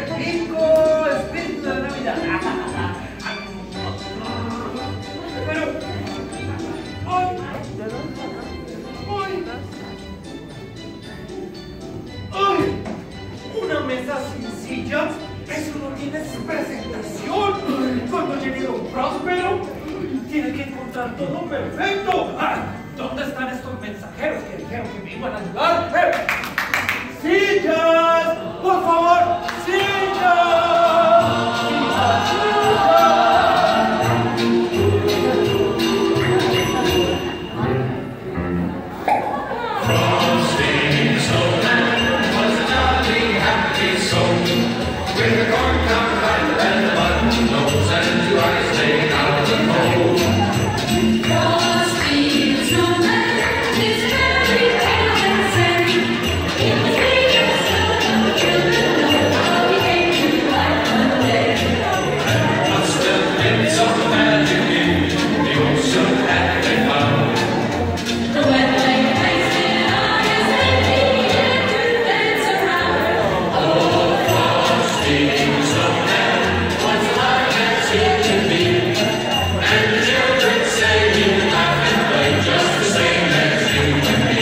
rico espíritu de Navidad. Pero, hoy, una mesa sin sillas, eso no tiene presentación. Cuando llegue don Próspero, tiene que encontrar todo perfecto. ¿Dónde están estos mensajeros que dijeron que me iban a ayudar? ¡Sillas! ¡Por favor! ¡Sillas! Frosty Snowman was a jolly happy soul, with a corncob pipe and a button nose and 2 eyes laid out of the cold. Frosty the Snowman is very talented. He was made of snow, and the children know how he came to life one day. There must have been some magic in the ocean that they found. The wet lake placed it on his head, he had to dance around. Oh, Frosty Snowman was alive as he could be, and the children say he would laugh and play just the same as you and me.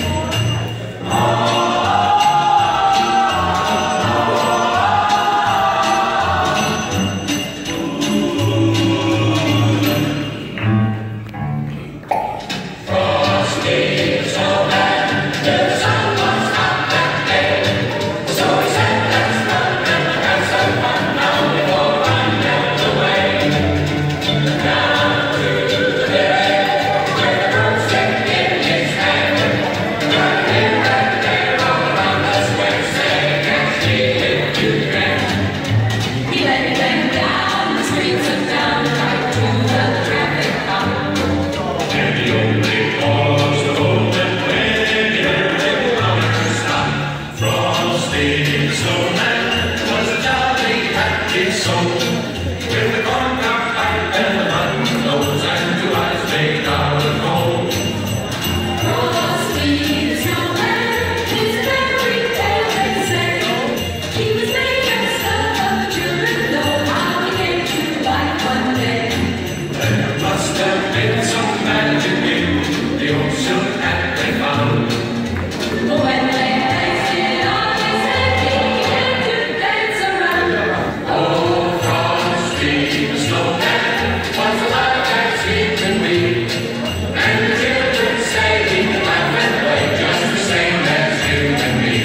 Frosty Snowman, the sun was hot that day, so he said, "Let's run and have some fun now before I melt away." Down to the lake, where the birds sing in his hand, right here and there all around the square, saying, "Catch me if you can." He led them down the streets of town, right to the traffic cop. And he only paused a moment when he heard the counter stop. Frosty the Snowman was a jolly happy soul, with a corncob pipe and a button nose and 2 eyes made out of gold. Frosty the Snowman is a very tale say. He was made of snow, but the children know how he came to life one day. There must have been some magic in the ocean that they found. But when they placed it on his head, he had to dance around. Oh, Frosty the Snowman was alive as he could be, and the children say he could laugh and play just the same as you and me.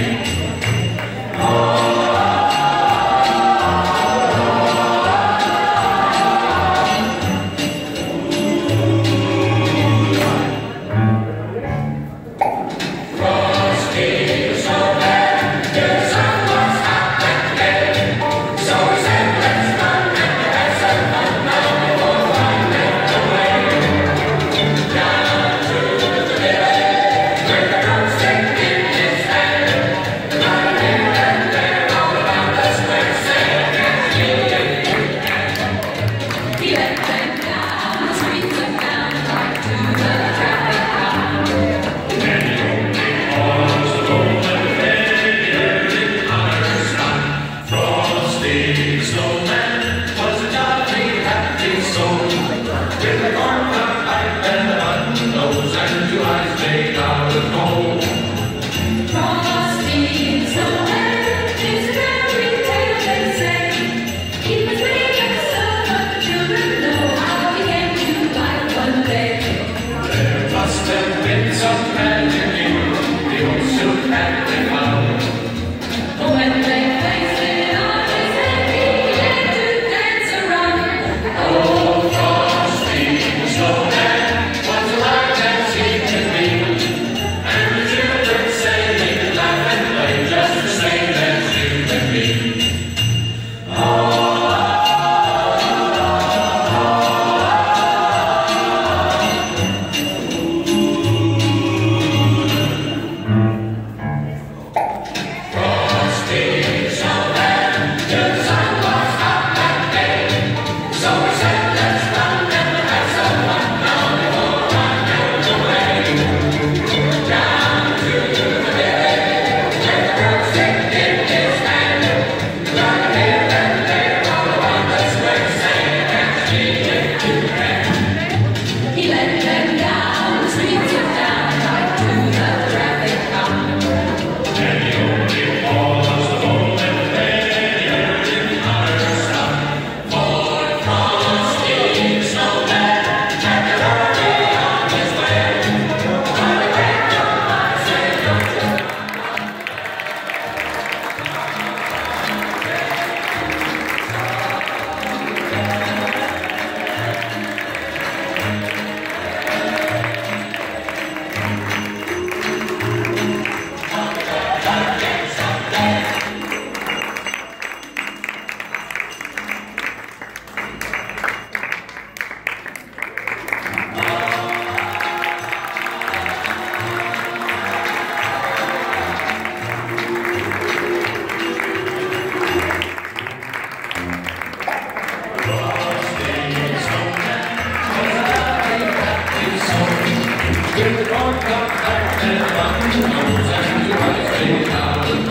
Frosty the Snowman, the sun was hot that day, so he said, "Let's run and have some fun now before I melt away." Down to the lake, where the birds sing in his hand, right here and there all around the square, saying, "Catch me if you can." He led them down the streets of town, right to the traffic cop. And he only paused a moment when he heard the counter stop. Frosty the Snowman was a jolly happy soul, with a corncob pipe and a button nose and 2 eyes made out of gold. Frosty the Snowman is a very tale say. He was made of snow, but the children know how he came to life one day. There must have been some magic in the ocean that they found. But when they placed it on his head, he had With the corn cob back and the bun nose and the white down.